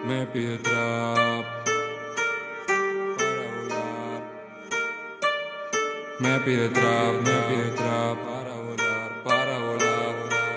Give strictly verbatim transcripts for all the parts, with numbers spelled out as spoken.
Me pide trap para volar. Me pide trap, me pide trap para volar, para volar.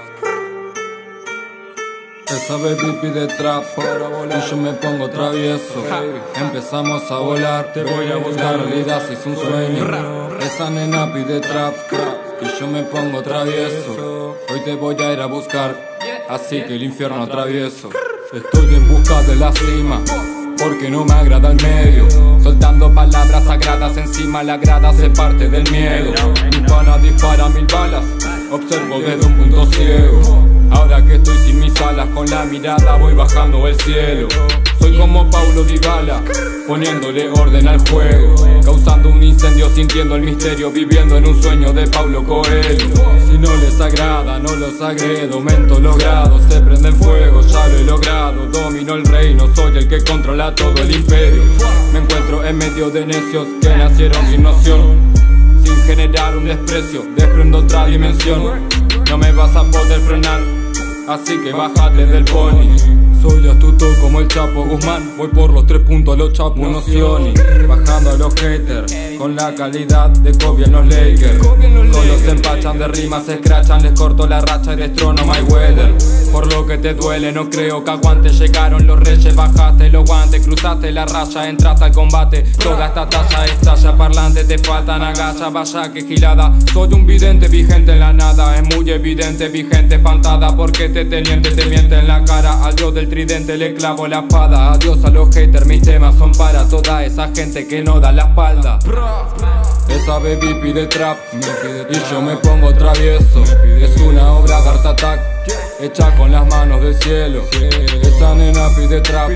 Esa baby pide trap para volar y yo me pongo travieso. Empezamos a volar, te voy a buscar, la realidad se hizo un sueño. Esa nena pide trap y yo me pongo travieso. Hoy te voy a ir a buscar, así que el infierno atravieso. Estoy en busca de la cima, porque no me agrada el medio. Soltando palabras sagradas encima la grada se parte del miedo. Mi pana dispara mil balas, observo desde un punto ciego. Ahora que estoy sin mis alas, con la mirada voy bajando el cielo. Soy como Paulo Dybala, poniéndole orden al juego, causando un incendio, sintiendo el misterio, viviendo en un sueño de Paulo Coelho. Si no les agrada, no los agredo, aumento los grados, se prenden fuego, ya lo he logrado. Domino el reino, soy el que controla todo el imperio. Me encuentro en medio de necios que nacieron sin noción, sin generar un desprecio, desprendo otra dimensión. No me vas a poder frenar, así que bájate del pony. Soy astuto como el Chapo Guzmán, voy por los tres puntos a los Chapo Nociones, bajando a los haters con la calidad de Kobe en los Lakers. Solo se empachan de rimas, se escrachan, les corto la racha y destrono Mayweather. Por lo que te duele, no creo que aguante. Llegaron los reyes, bajaste los guantes, cruzaste la raya, entraste al combate. Toda esta talla estalla parlante, te faltan agallas, vaya que gilada. Soy un vidente vigente en la nada, es muy evidente, vigente espantada, porque este teniente te miente en la cara. Al dios del tridente le clavo la espada. Adiós a los haters, mis temas son para toda esa gente que no da la espalda. Esa baby pide trap y yo me pongo travieso. Es una obra de Art Attack, hecha con las manos del cielo. Esa nena pide trap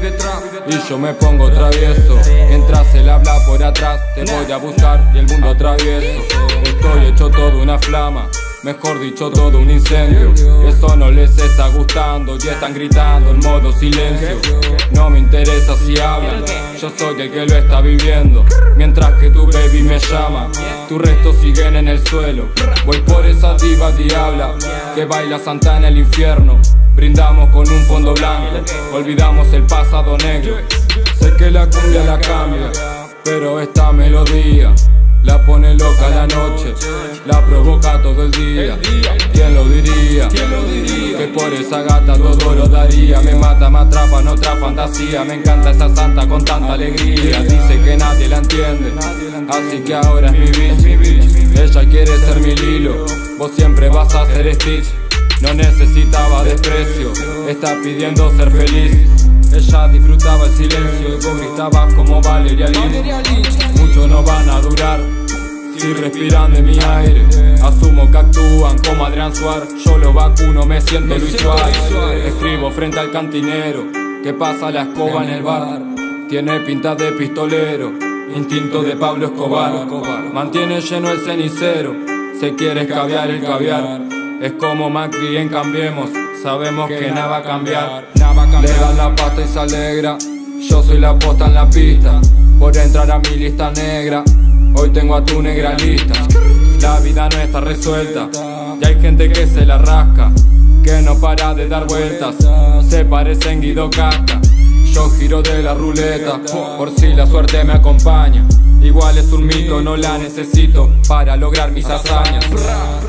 y yo me pongo travieso. Mientras él habla por atrás, te voy a buscar y el mundo atravieso. Estoy hecho todo una flama, mejor dicho todo un incendio. Eso no les está gustando y están gritando en modo silencio. No me interesa si hablan, yo soy el que lo está viviendo. Mientras que tu baby me llama, tus restos siguen en el suelo. Voy por esa diva diabla que baila santa en el infierno. Brindamos con un fondo blanco, olvidamos el pasado negro. Sé que la cumbia la cambia, pero esta melodía la pone loca la noche, la provoca todo el día. ¿Quién lo diría? Que por esa gata todo lo daría. Me mata, me atrapa en otra fantasía. Me encanta esa santa con tanta alegría. Dice que nadie la entiende, así que ahora es mi bitch. Ella quiere ser mi Lilo, vos siempre vas a ser Stitch. No necesitaba desprecio, está pidiendo ser feliz. Ella disfrutaba el silencio y vos gritabas como Valeria Lynch. Muchos no van a durar si respiran de mi aire. Asumo que actúan como Adrián Suárez, yo lo vacuno, me siento Luis Suárez. Escribo frente al cantinero que pasa la escoba en el bar. Tiene pinta de pistolero, instinto de Pablo Escobar. Mantiene lleno el cenicero, se quiere escabiar el caviar. Es como Macri en Cambiemos, sabemos que nada va a cambiar. Le dan la pasta y se alegra, yo soy la posta en la pista. Por entrar a mi lista negra, hoy tengo a tu negra lista. La vida no está resuelta, y hay gente que se la rasca, que no para de dar vueltas, se parece en Guido Casca. Yo giro de la ruleta, por si la suerte me acompaña. Igual es un mito, no la necesito para lograr mis hazañas.